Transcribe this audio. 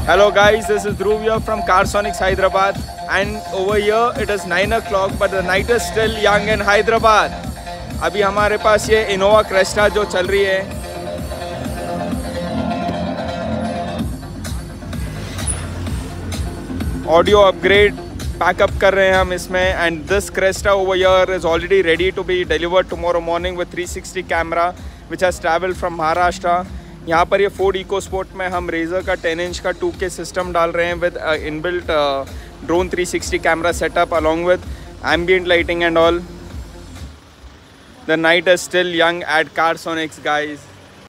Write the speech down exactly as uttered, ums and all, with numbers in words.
Hello guys, this is Dhruv here from Carsonics Hyderabad, and over here it is nine o'clock but the night is still young in Hyderabad. अभी हमारे पास ये Innova Cresta जो चल रही है, audio upgrade pack up कर रहे हैं हम इसमें, and this Cresta over here is already ready to be delivered tomorrow morning with three sixty camera which has traveled from Maharashtra. यहाँ पर ये फोर्ड इको स्पोर्ट में हम रेजर का टेन इंच का टू के सिस्टम डाल रहे हैं with inbuilt drone three sixty camera setup along with ambient lighting and all. The night is still young at Carsonics guys.